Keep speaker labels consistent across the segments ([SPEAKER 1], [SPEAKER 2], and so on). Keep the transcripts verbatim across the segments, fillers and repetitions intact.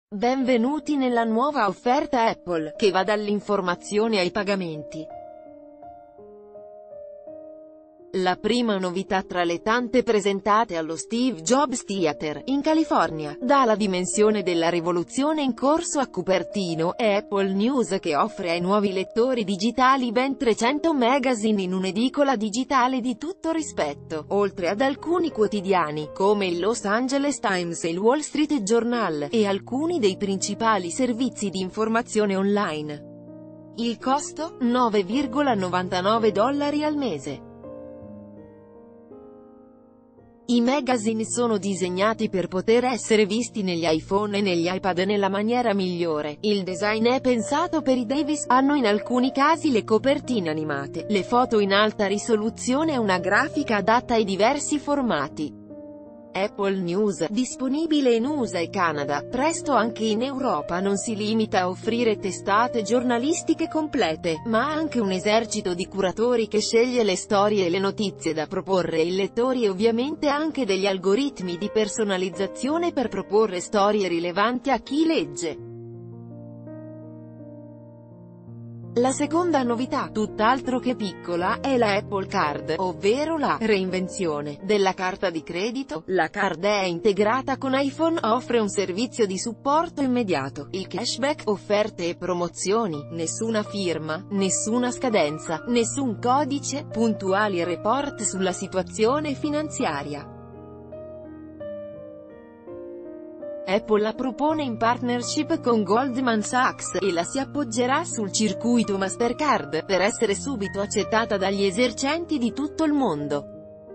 [SPEAKER 1] Benvenuti nella nuova offerta Apple, che va dall'informazione ai pagamenti. La prima novità tra le tante presentate allo Steve Jobs Theater, in California, dà la dimensione della rivoluzione in corso a Cupertino, è Apple News che offre ai nuovi lettori digitali ben trecento magazine in un'edicola digitale di tutto rispetto, oltre ad alcuni quotidiani, come il Los Angeles Times e il Wall Street Journal, e alcuni dei principali servizi di informazione online. Il costo? nove virgola novantanove dollari al mese. I magazine sono disegnati per poter essere visti negli iPhone e negli iPad nella maniera migliore. Il design è pensato per i Davis, hanno in alcuni casi le copertine animate, le foto in alta risoluzione e una grafica adatta ai diversi formati. Apple News, disponibile in U S A e Canada, presto anche in Europa, non si limita a offrire testate giornalistiche complete, ma anche un esercito di curatori che sceglie le storie e le notizie da proporre ai lettori e ovviamente anche degli algoritmi di personalizzazione per proporre storie rilevanti a chi legge. La seconda novità, tutt'altro che piccola, è la Apple Card, ovvero la reinvenzione della carta di credito. La card è integrata con iPhone, offre un servizio di supporto immediato, il cashback, offerte e promozioni, nessuna firma, nessuna scadenza, nessun codice, puntuali report sulla situazione finanziaria. Apple la propone in partnership con Goldman Sachs, e la si appoggerà sul circuito Mastercard, per essere subito accettata dagli esercenti di tutto il mondo.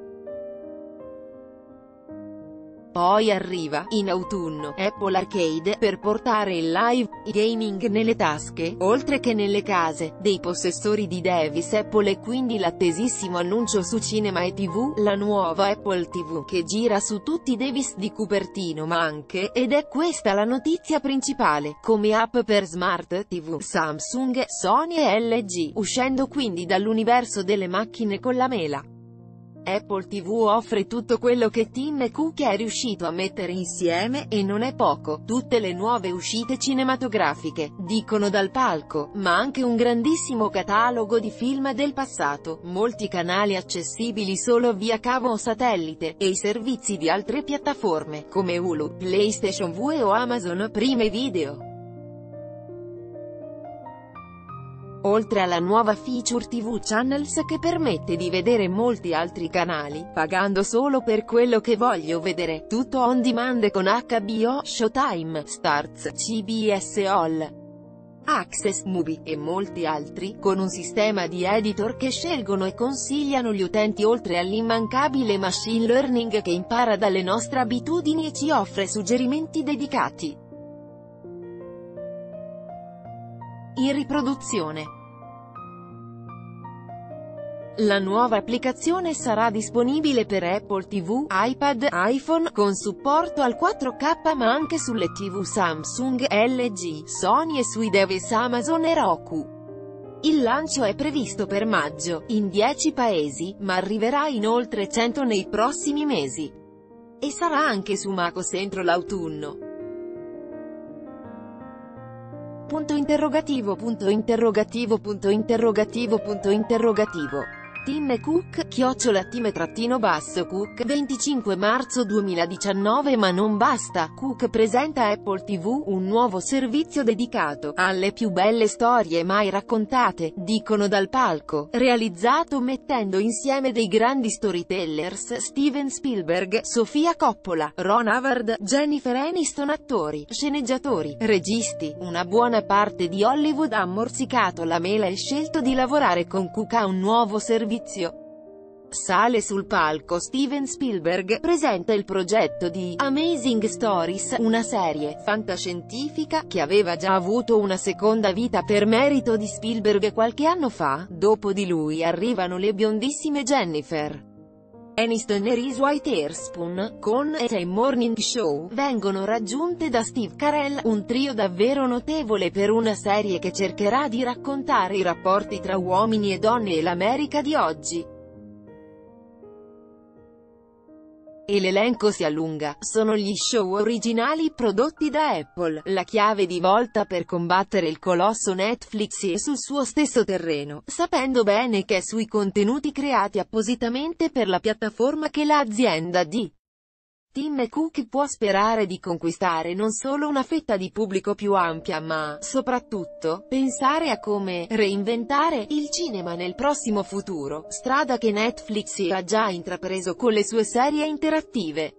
[SPEAKER 1] Poi arriva, in autunno, Apple Arcade, per portare il live gaming nelle tasche, oltre che nelle case, dei possessori di Davis Apple e quindi l'attesissimo annuncio su cinema e tivù, la nuova Apple tivù, che gira su tutti i Davis di Cupertino ma anche, ed è questa la notizia principale, come app per Smart tivù, Samsung, Sony e L G, uscendo quindi dall'universo delle macchine con la mela. Apple tivù offre tutto quello che Tim Cook è riuscito a mettere insieme, e non è poco, tutte le nuove uscite cinematografiche, dicono dal palco, ma anche un grandissimo catalogo di film del passato, molti canali accessibili solo via cavo o satellite, e i servizi di altre piattaforme, come Hulu, PlayStation V o Amazon Prime Video. Oltre alla nuova feature tivù Channels che permette di vedere molti altri canali, pagando solo per quello che voglio vedere, tutto on demand con H B O, Showtime, Starz, C B S All Access, Mubi, e molti altri, con un sistema di editor che scelgono e consigliano gli utenti oltre all'immancabile machine learning che impara dalle nostre abitudini e ci offre suggerimenti dedicati. In riproduzione. La nuova applicazione sarà disponibile per Apple tivù, iPad, iPhone, con supporto al quattro K ma anche sulle tivù Samsung, L G, Sony e sui device Amazon e Roku. Il lancio è previsto per maggio, in dieci paesi, ma arriverà in oltre cento nei prossimi mesi. E sarà anche su macOS entro l'autunno. Punto interrogativo punto interrogativo punto interrogativo punto interrogativo. Tim Cook, chiocciola time trattino basso Cook, venticinque marzo duemiladiciannove. Ma non basta, Cook presenta Apple tivù, un nuovo servizio dedicato alle più belle storie mai raccontate, dicono dal palco, realizzato mettendo insieme dei grandi storytellers, Steven Spielberg, Sofia Coppola, Ron Howard, Jennifer Aniston, attori, sceneggiatori, registi, una buona parte di Hollywood ha morsicato la mela e scelto di lavorare con Cook a un nuovo servizio. Sale sul palco Steven Spielberg, presenta il progetto di Amazing Stories, una serie fantascientifica che aveva già avuto una seconda vita per merito di Spielberg qualche anno fa. Dopo di lui arrivano le biondissime Jennifer Aniston e Reese Witherspoon, con A Time Morning Show, vengono raggiunte da Steve Carell, un trio davvero notevole per una serie che cercherà di raccontare i rapporti tra uomini e donne e l'America di oggi. e l'elenco si allunga. Sono gli show originali prodotti da Apple, la chiave di volta per combattere il colosso Netflix e sul suo stesso terreno, sapendo bene che è sui contenuti creati appositamente per la piattaforma che l'azienda di Tim Cook può sperare di conquistare non solo una fetta di pubblico più ampia ma, soprattutto, pensare a come reinventare il cinema nel prossimo futuro, strada che Netflix ha già intrapreso con le sue serie interattive.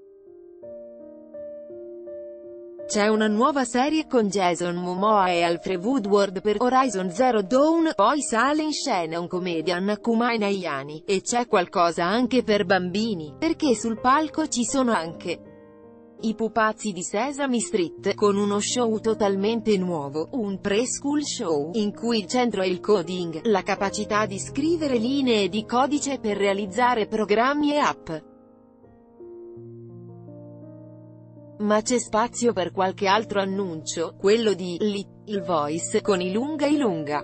[SPEAKER 1] C'è una nuova serie con Jason Momoa e Alfred Woodward per Horizon Zero Dawn, poi sale in scena un comedian Kumail Nanjiani, e c'è qualcosa anche per bambini, perché sul palco ci sono anche i pupazzi di Sesame Street, con uno show totalmente nuovo, un preschool show, in cui il centro è il coding, la capacità di scrivere linee di codice per realizzare programmi e app. Ma c'è spazio per qualche altro annuncio, quello di Little Voice, con Ilunga Ilunga.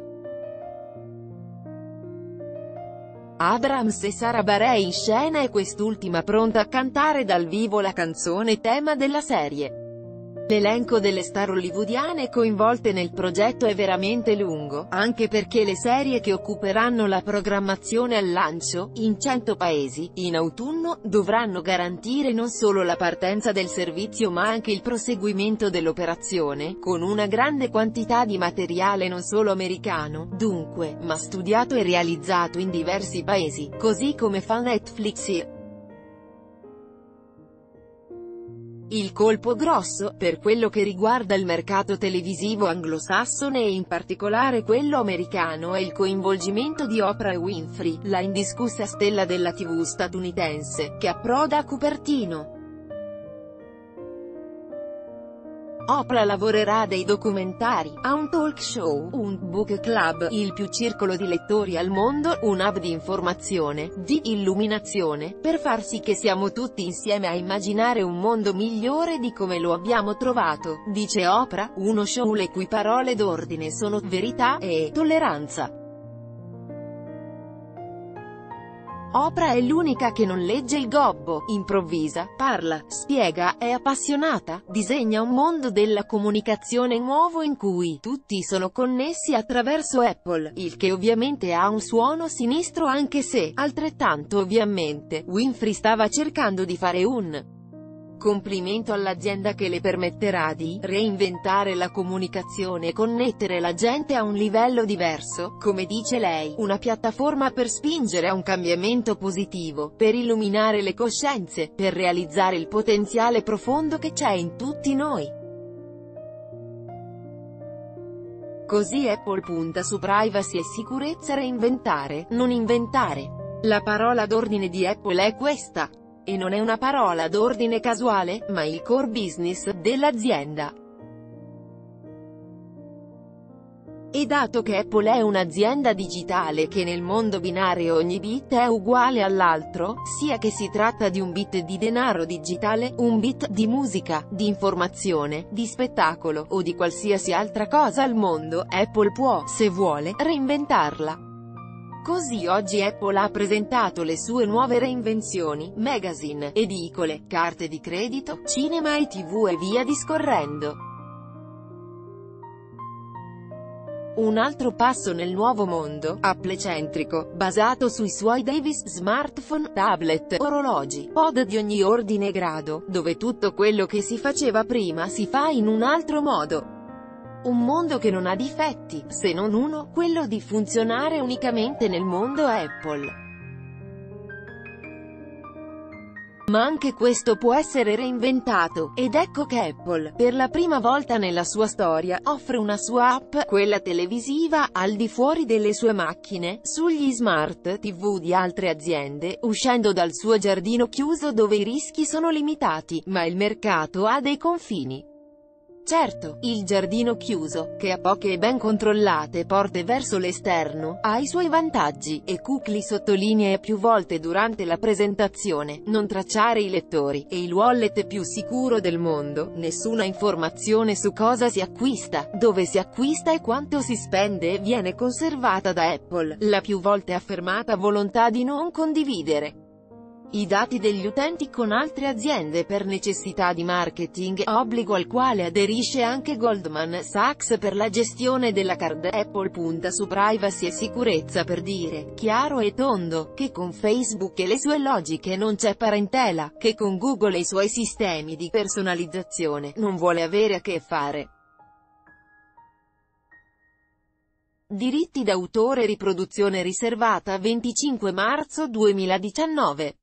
[SPEAKER 1] Abrams e Sara Barei in scena e quest'ultima pronta a cantare dal vivo la canzone tema della serie. L'elenco delle star hollywoodiane coinvolte nel progetto è veramente lungo, anche perché le serie che occuperanno la programmazione al lancio, in cento paesi, in autunno, dovranno garantire non solo la partenza del servizio ma anche il proseguimento dell'operazione, con una grande quantità di materiale non solo americano, dunque, ma studiato e realizzato in diversi paesi, così come fa Netflix. Il colpo grosso, per quello che riguarda il mercato televisivo anglosassone e in particolare quello americano, è il coinvolgimento di Oprah Winfrey, la indiscussa stella della tivù statunitense, che approda a Cupertino. Oprah lavorerà a dei documentari, a un talk show, un book club, il più circolo di lettori al mondo, un hub di informazione, di illuminazione, per far sì che siamo tutti insieme a immaginare un mondo migliore di come lo abbiamo trovato, dice Oprah, uno show le cui parole d'ordine sono verità e tolleranza. Oprah è l'unica che non legge il gobbo, improvvisa, parla, spiega, è appassionata, disegna un mondo della comunicazione nuovo in cui tutti sono connessi attraverso Apple, il che ovviamente ha un suono sinistro anche se, altrettanto ovviamente, Winfrey stava cercando di fare un complimento all'azienda che le permetterà di reinventare la comunicazione e connettere la gente a un livello diverso, come dice lei, una piattaforma per spingere a un cambiamento positivo, per illuminare le coscienze, per realizzare il potenziale profondo che c'è in tutti noi. Così Apple punta su privacy e sicurezza, reinventare, non inventare. La parola d'ordine di Apple è questa. E non è una parola d'ordine casuale, ma il core business dell'azienda. E dato che Apple è un'azienda digitale che nel mondo binario ogni bit è uguale all'altro, sia che si tratta di un bit di denaro digitale, un bit di musica, di informazione, di spettacolo, o di qualsiasi altra cosa al mondo, Apple può, se vuole, reinventarla. Così oggi Apple ha presentato le sue nuove reinvenzioni, magazine, edicole, carte di credito, cinema e tivù e via discorrendo. Un altro passo nel nuovo mondo, Apple-centrico, basato sui suoi device, smartphone, tablet, orologi, pod di ogni ordine e grado, dove tutto quello che si faceva prima si fa in un altro modo. Un mondo che non ha difetti, se non uno, quello di funzionare unicamente nel mondo Apple. Ma anche questo può essere reinventato, ed ecco che Apple, per la prima volta nella sua storia, offre una sua app, quella televisiva, al di fuori delle sue macchine, sugli smart tivù di altre aziende, uscendo dal suo giardino chiuso dove i rischi sono limitati, ma il mercato ha dei confini. Certo, il giardino chiuso, che ha poche e ben controllate porte verso l'esterno, ha i suoi vantaggi, e Cook li sottolinea più volte durante la presentazione: non tracciare i lettori, e il wallet più sicuro del mondo, nessuna informazione su cosa si acquista, dove si acquista e quanto si spende viene conservata da Apple, la più volte affermata volontà di non condividere i dati degli utenti con altre aziende per necessità di marketing, obbligo al quale aderisce anche Goldman Sachs per la gestione della card. Apple punta su privacy e sicurezza per dire, chiaro e tondo, che con Facebook e le sue logiche non c'è parentela, che con Google e i suoi sistemi di personalizzazione non vuole avere a che fare. Diritti d'autore. Riproduzione riservata. venticinque marzo duemiladiciannove.